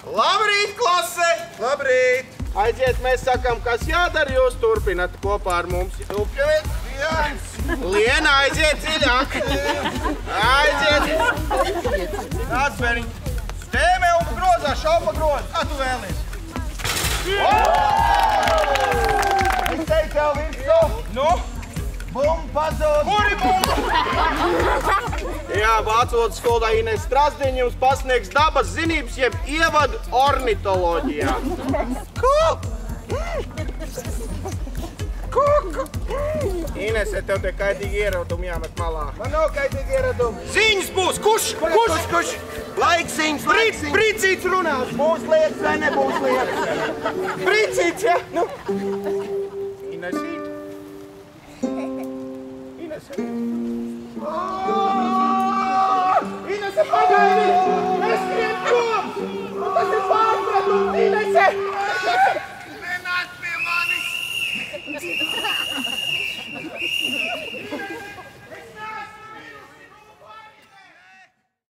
Labrīt, klase! Labrīt! Aiziet, mēs sakām, kas jādara, jūs turpināt kopā ar mums. Upjaviet, viens. Liena, aiziet dziļāk. Aiziet. Nāc, Beriņ. Stēmē un grozā, šaupa grozā. Kā tu vēlies? Es teicu tev virsū. Nu? Bumba pazūd. Kuri bumba? Jā, vācu valodas skolotā Ines Strasdiņa jums pasniegs dabas zinības, jeb ievadu ornitoloģijā. Ko? Inese, tev te kaitīgi ieradumi jāmet malā. Man nav kaitīgi ieradumi. Ziņas būs! Kurš? Laiksiņas, laiksiņas. Brīcīts runās. Būs lietas vai nebūs lietas? Brīcīts, ja? Nu. Inesīt. Inese. Inese, pagaidi! Es skrien prom!